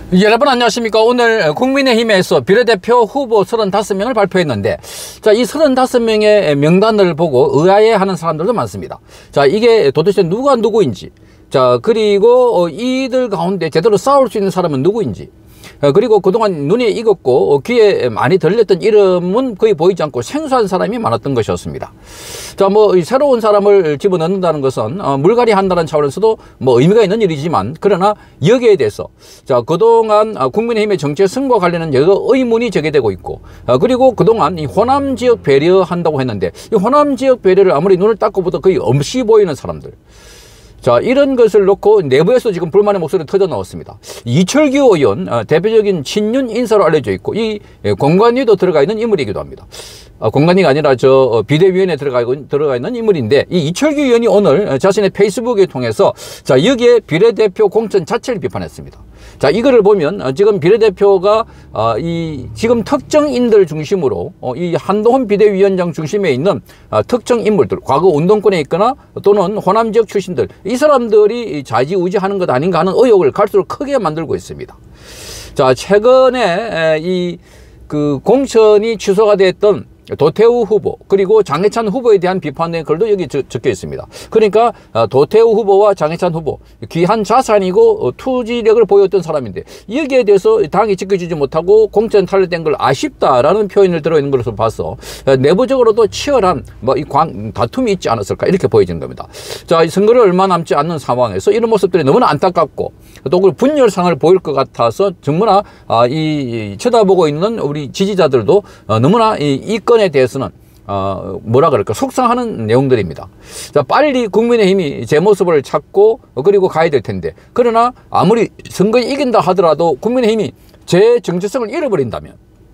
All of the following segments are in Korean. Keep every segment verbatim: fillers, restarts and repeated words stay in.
여러분 안녕하십니까. 오늘 국민의힘에서 비례대표 후보 서른다섯 명을 발표했는데, 자, 이 서른다섯 명의 명단을 보고 의아해하는 사람들도 많습니다. 자, 이게 도대체 누가 누구인지, 자, 그리고 이들 가운데 제대로 싸울 수 있는 사람은 누구인지, 그리고 그동안 눈에 익었고 귀에 많이 들렸던 이름은 거의 보이지 않고 생소한 사람이 많았던 것이었습니다. 자, 뭐 새로운 사람을 집어넣는다는 것은 어, 물갈이 한다는 차원에서도 뭐 의미가 있는 일이지만, 그러나 여기에 대해서 자, 그동안 국민의힘의 정치의 승과 관련한 여러 의문이 제기되고 있고, 어, 그리고 그동안 이 호남 지역 배려한다고 했는데, 이 호남 지역 배려를 아무리 눈을 닦고 보다 거의 없이 보이는 사람들, 자, 이런 것을 놓고 내부에서 지금 불만의 목소리가 터져 나왔습니다. 이철규 의원, 어, 대표적인 친윤 인사로 알려져 있고, 이 공관위도 들어가 있는 인물이기도 합니다. 어, 공관위가 아니라 저 어, 비대위원회에 들어가, 들어가 있는 인물인데, 이 이철규 의원이 오늘 자신의 페이스북에 통해서 자, 여기에 비례대표 공천 자체를 비판했습니다. 자, 이거를 보면 어, 지금 비례대표가 어, 이 지금 특정인들 중심으로 어, 이 한동훈 비대위원장 중심에 있는 어, 특정 인물들, 과거 운동권에 있거나 또는 호남 지역 출신들, 이 사람들이 좌지우지하는 것 아닌가 하는 의혹을 갈수록 크게 만들고 있습니다. 자, 최근에 이 그 공천이 취소가 됐던 도태우 후보, 그리고 장해찬 후보에 대한 비판의 글도 여기 적혀 있습니다. 그러니까 도태우 후보와 장해찬 후보, 귀한 자산이고 투지력을 보였던 사람인데, 여기에 대해서 당이 지켜주지 못하고 공천 탈락된 걸 아쉽다라는 표현을 들어있는 것으로 봐서 내부적으로도 치열한 뭐 이 다툼이 있지 않았을까, 이렇게 보여지는 겁니다. 자, 이 선거를 얼마 남지 않는 상황에서 이런 모습들이 너무나 안타깝고, 또 그 분열상을 보일 것 같아서 정말 아, 이 쳐다보고 있는 우리 지지자들도 어, 너무나 이, 이 건에 대해서는 어, 뭐라 그럴까, 속상하는 내용들입니다. 자, 빨리 국민의힘이 제 모습을 찾고 어, 그리고 가야 될 텐데, 그러나 아무리 선거에 이긴다 하더라도 국민의힘이 제 정체성을 잃어버린다면,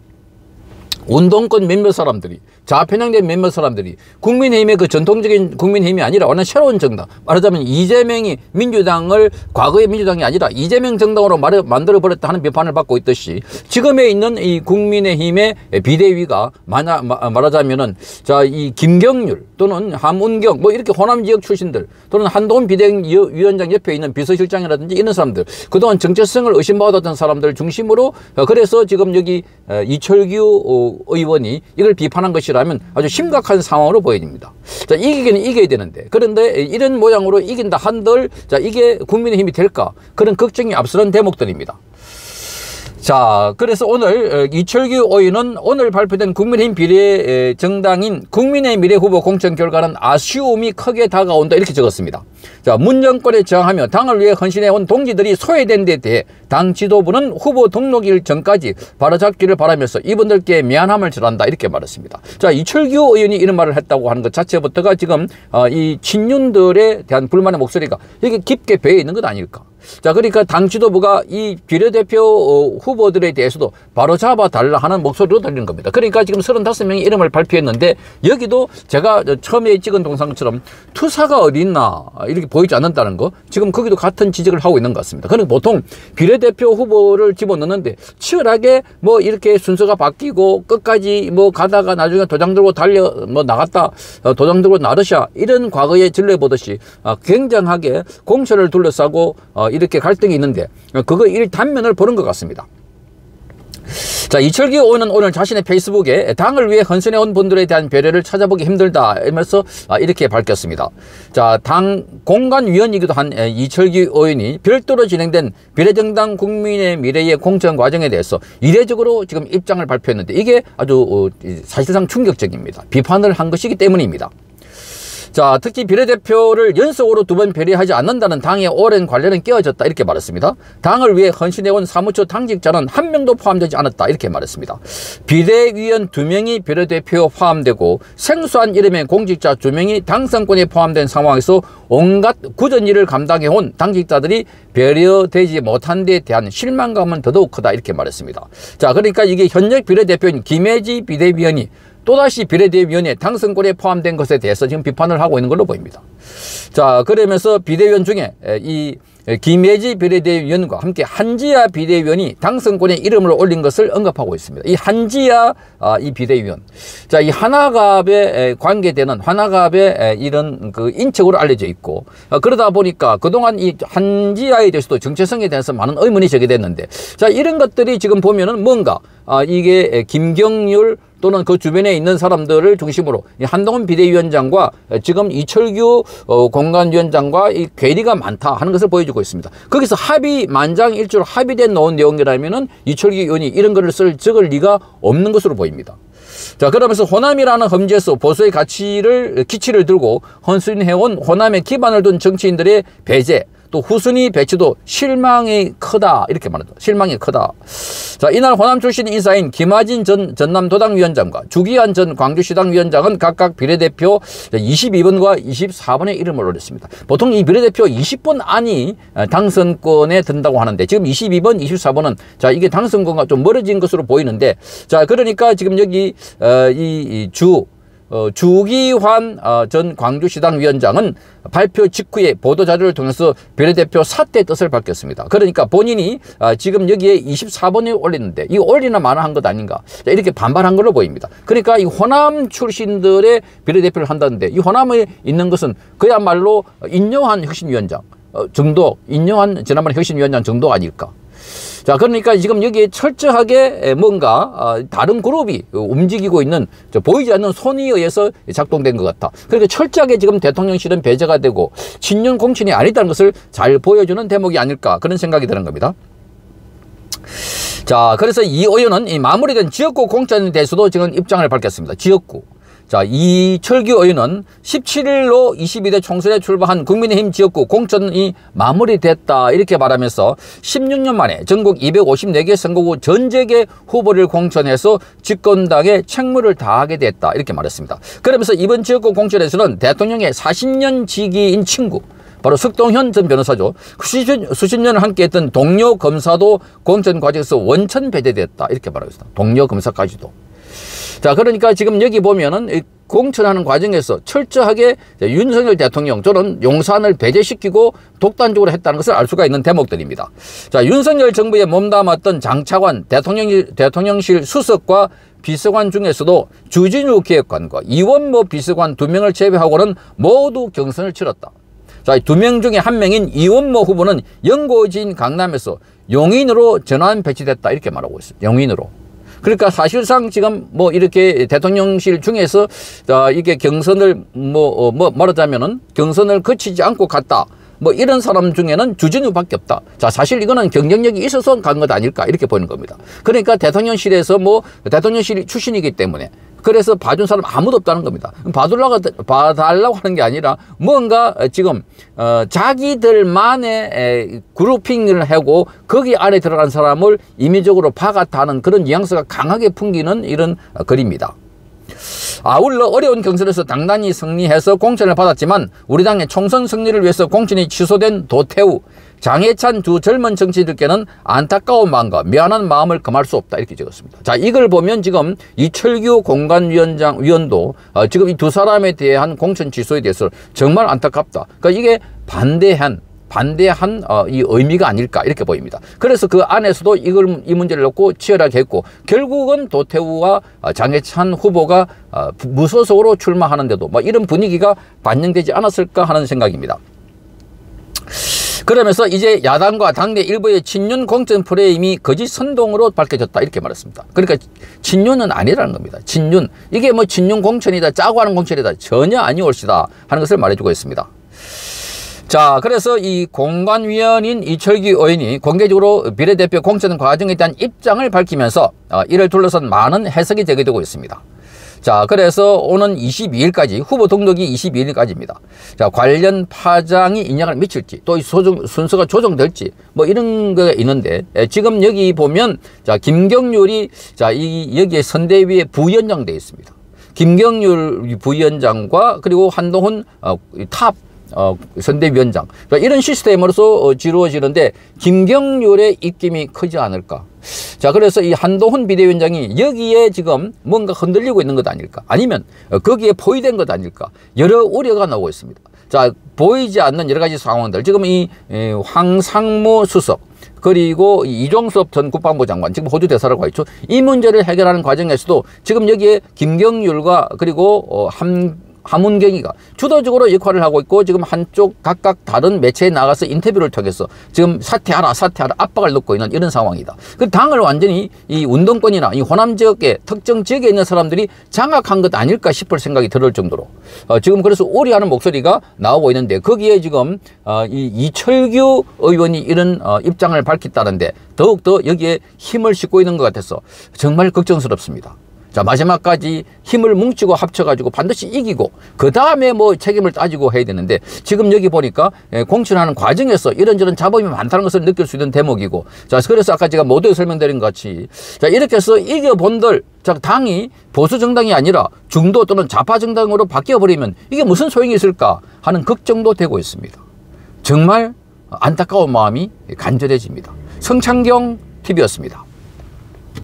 운동권 몇몇 사람들이, 좌편향된 몇몇 사람들이 국민의힘의 그 전통적인 국민의힘이 아니라 완전 새로운 정당, 말하자면 이재명이 민주당을, 과거의 민주당이 아니라 이재명 정당으로 만들어버렸다 하는 비판을 받고 있듯이, 지금에 있는 이 국민의힘의 비대위가 만약 말하자면은 자, 이 김경률 또는 함운경, 뭐 이렇게 호남 지역 출신들, 또는 한동훈 비대위원장 옆에 있는 비서실장이라든지 이런 사람들, 그동안 정체성을 의심받았던 사람들 중심으로, 그래서 지금 여기 이철규 의원이 이걸 비판한 것이라면 아주 심각한 상황으로 보여집니다. 자, 이기기는 이겨야 되는데, 그런데 이런 모양으로 이긴다 한들, 자, 이게 국민의힘이 될까? 그런 걱정이 앞서는 대목들입니다. 자, 그래서 오늘 이철규 의원은 오늘 발표된 국민의힘 비례 정당인 국민의 미래 후보 공천 결과는 아쉬움이 크게 다가온다, 이렇게 적었습니다. 자, 문정권에 저항하며 당을 위해 헌신해온 동지들이 소외된 데 대해 당 지도부는 후보 등록일 전까지 바로잡기를 바라면서 이분들께 미안함을 전한다, 이렇게 말했습니다. 자, 이철규 의원이 이런 말을 했다고 하는 것 자체부터가 지금 어, 이 친윤들에 대한 불만의 목소리가 여기 깊게 배어 있는 것 아닐까. 자, 그러니까 당 지도부가 이 비례대표 후보들에 대해서도 바로 잡아달라 하는 목소리로 들리는 겁니다. 그러니까 지금 서른다섯 명의 이름을 발표했는데, 여기도 제가 처음에 찍은 동상처럼 투사가 어디 있나 이렇게 보이지 않는다는 거, 지금 거기도 같은 지적을 하고 있는 것 같습니다. 그러니까 보통 비례대표 후보를 집어넣는데 치열하게 뭐 이렇게 순서가 바뀌고 끝까지 뭐 가다가 나중에 도장 들고 달려 뭐 나갔다, 도장 들고 나르샤, 이런 과거의 전례 보듯이 굉장하게 공천을 둘러싸고 이렇게 갈등이 있는데, 그거 일 단면을 보는 것 같습니다. 자, 이철규 의원은 오늘 자신의 페이스북에 당을 위해 헌신해온 분들에 대한 배려를 찾아보기 힘들다 이러면서 이렇게 밝혔습니다. 자, 당 공관위원이기도 한 이철규 의원이 별도로 진행된 비례정당 국민의 미래의 공천 과정에 대해서 이례적으로 지금 입장을 발표했는데, 이게 아주 사실상 충격적입니다. 비판을 한 것이기 때문입니다. 자, 특히 비례대표를 연속으로 두 번 배려하지 않는다는 당의 오랜 관례는 깨어졌다, 이렇게 말했습니다. 당을 위해 헌신해온 사무처 당직자는 한 명도 포함되지 않았다, 이렇게 말했습니다. 비대위원 두 명이 비례대표에 포함되고 생소한 이름의 공직자 두 명이 당선권에 포함된 상황에서 온갖 굳은 일을 감당해온 당직자들이 배려되지 못한 데 대한 실망감은 더더욱 크다, 이렇게 말했습니다. 자, 그러니까 이게 현역 비례대표인 김혜지 비대위원이 또다시 비례대위원회 당선권에 포함된 것에 대해서 지금 비판을 하고 있는 걸로 보입니다. 자, 그러면서 비대위원 중에 이 김예지 비례대위원과 함께 한지아 비대위원이 당선권에 이름을 올린 것을 언급하고 있습니다. 이 한지아 아, 이 비대위원, 자, 이 하나갑에 관계되는 하나갑의 이런 그 인척으로 알려져 있고, 어, 그러다 보니까 그동안 이 한지아에 대해서도 정체성에 대해서 많은 의문이 제기됐는데, 자, 이런 것들이 지금 보면은 뭔가 아, 이게 김경률 또는 그 주변에 있는 사람들을 중심으로 이 한동훈 비대위원장과 지금 이철규 어, 공관위원장과 이 괴리가 많다 하는 것을 보여주고 있습니다. 거기서 합의 만장일치로 합의된 놓은 내용이라면은 이철규 의원이 이런 거를 쓸 적을 리가 없는 것으로 보입니다. 자, 그러면서 호남이라는 험지에서 보수의 가치를 기치를 들고 헌신해온 호남에 기반을 둔 정치인들의 배제, 또 후순위 배치도 실망이 크다 이렇게 말합니다. 실망이 크다. 자, 이날 호남 출신 인사인 김하진 전 전남도당위원장과 주기환 전 광주시당위원장은 각각 비례대표 이십이 번과 이십사 번의 이름을 올렸습니다. 보통 이 비례대표 이십 번 안이 당선권에 든다고 하는데 지금 이십이 번, 이십사 번은 자, 이게 당선권과 좀 멀어진 것으로 보이는데, 자, 그러니까 지금 여기 어, 이 주 어, 주기환 어, 전 광주시당 위원장은 발표 직후에 보도자료를 통해서 비례대표 사퇴 뜻을 밝혔습니다. 그러니까 본인이 어, 지금 여기에 이십사 번에 올렸는데 이거 올리나 마나 한 것 아닌가, 자, 이렇게 반발한 걸로 보입니다. 그러니까 이 호남 출신들의 비례대표를 한다는데 이 호남에 있는 것은 그야말로 인요한 혁신위원장 어, 정도, 인요한 지난번에 혁신위원장 정도 아닐까. 자, 그러니까 지금 여기에 철저하게 뭔가 다른 그룹이 움직이고 있는, 보이지 않는 손에 의해서 작동된 것 같다. 그러니까 철저하게 지금 대통령실은 배제가 되고 친윤 공천이 아니다는 것을 잘 보여주는 대목이 아닐까, 그런 생각이 드는 겁니다. 자, 그래서 이 의원은 이 마무리된 지역구 공천에 대해서도 지금 입장을 밝혔습니다. 지역구. 자, 이철규 의원은 십칠 일로 이십이 대 총선에 출마한 국민의힘 지역구 공천이 마무리됐다 이렇게 말하면서 십육 년 만에 전국 이백오십사 개 선거구 전재계 후보를 공천해서 집권당에 책무를 다하게 됐다 이렇게 말했습니다. 그러면서 이번 지역구 공천에서는 대통령의 사십 년 지기인 친구, 바로 석동현 전 변호사죠. 수십, 수십 년을 함께했던 동료 검사도 공천 과정에서 원천 배제됐다 이렇게 말하고 있습니다. 동료 검사까지도. 자, 그러니까 지금 여기 보면은 공천하는 과정에서 철저하게 윤석열 대통령, 저는 용산을 배제시키고 독단적으로 했다는 것을 알 수가 있는 대목들입니다. 자, 윤석열 정부에 몸담았던 장차관 대통령, 대통령실 수석과 비서관 중에서도 주진우 기획관과 이원모 비서관 두 명을 제외하고는 모두 경선을 치렀다. 자, 두 명 중에 한 명인 이원모 후보는 연고지인 강남에서 용인으로 전환 배치됐다 이렇게 말하고 있어요. 용인으로. 그러니까 사실상 지금 뭐 이렇게 대통령실 중에서 자, 이게 경선을 뭐, 어, 뭐 말하자면은 경선을 거치지 않고 갔다, 뭐 이런 사람 중에는 주진우밖에 없다. 자, 사실 이거는 경쟁력이 있어서 간 것 아닐까 이렇게 보이는 겁니다. 그러니까 대통령실에서 뭐 대통령실 출신이기 때문에 그래서 봐준 사람 아무도 없다는 겁니다. 봐달라고, 봐달라고 하는 게 아니라 뭔가 지금 어, 자기들만의 그룹핑을 하고 거기 안에 들어간 사람을 임의적으로 박았다는 그런 뉘앙스가 강하게 풍기는 이런 글입니다. 아울러 어려운 경선에서 당당히 승리해서 공천을 받았지만 우리 당의 총선 승리를 위해서 공천이 취소된 도태우, 장해찬 두 젊은 정치인들께는 안타까운 마음과 미안한 마음을 금할 수 없다 이렇게 적었습니다. 자, 이걸 보면 지금 이철규 공관위원장 위원도 어, 지금 이 두 사람에 대한 공천 취소에 대해서 정말 안타깝다. 그러니까 이게 반대한 반대한 어, 이 의미가 아닐까 이렇게 보입니다. 그래서 그 안에서도 이걸 이 문제를 놓고 치열하게 했고 결국은 도태우와 장해찬 후보가 어, 무소속으로 출마하는데도 뭐 이런 분위기가 반영되지 않았을까 하는 생각입니다. 그러면서 이제 야당과 당내 일부의 친윤 공천 프레임이 거짓 선동으로 밝혀졌다 이렇게 말했습니다. 그러니까 친윤은 아니라는 겁니다. 친윤, 이게 뭐 친윤 공천이다, 짜고 하는 공천이다, 전혀 아니올시다 하는 것을 말해주고 있습니다. 자, 그래서 이 공관위원인 이철규 의원이 공개적으로 비례대표 공천 과정에 대한 입장을 밝히면서 이를 둘러싼 많은 해석이 제기되고 있습니다. 자, 그래서 오는 이십이 일까지 후보 등록이 이십이 일까지입니다. 자, 관련 파장이 영향을 미칠지 또 소정, 순서가 조정될지 뭐 이런 게 있는데 지금 여기 보면 자, 김경률이 자, 이 여기에 선대위에 부위원장 되어 있습니다. 김경률 부위원장과 그리고 한동훈 어, 탑 어, 선대위원장, 그러니까 이런 시스템으로서 어, 지루어지는데 김경률의 입김이 크지 않을까. 자, 그래서 이 한동훈 비대위원장이 여기에 지금 뭔가 흔들리고 있는 것 아닐까, 아니면 거기에 포위된 것 아닐까, 여러 우려가 나오고 있습니다. 자, 보이지 않는 여러 가지 상황들. 지금 이 황상무 수석, 그리고 이종섭 전 국방부 장관, 지금 호주 대사라고 하죠. 이 문제를 해결하는 과정에서도 지금 여기에 김경률과 그리고 함, 하문경이가 주도적으로 역할을 하고 있고, 지금 한쪽 각각 다른 매체에 나가서 인터뷰를 통해서 지금 사퇴하라 사퇴하라 압박을 넣고 있는 이런 상황이다. 그 당을 완전히 이 운동권이나 이 호남 지역의 특정 지역에 있는 사람들이 장악한 것 아닐까 싶을 생각이 들을 정도로 어, 지금 그래서 우려하는 목소리가 나오고 있는데, 거기에 지금 어, 이 이철규 의원이 이런 어, 입장을 밝혔다는데 더욱더 여기에 힘을 싣고 있는 것 같아서 정말 걱정스럽습니다. 자, 마지막까지 힘을 뭉치고 합쳐가지고 반드시 이기고 그 다음에 뭐 책임을 따지고 해야 되는데, 지금 여기 보니까 공천하는 과정에서 이런저런 잡음이 많다는 것을 느낄 수 있는 대목이고, 자, 그래서 아까 제가 모두에 설명드린 것 같이, 자, 이렇게 해서 이겨본들, 자, 당이 보수 정당이 아니라 중도 또는 좌파 정당으로 바뀌어버리면 이게 무슨 소용이 있을까 하는 걱정도 되고 있습니다. 정말 안타까운 마음이 간절해집니다. 성창경 티비였습니다.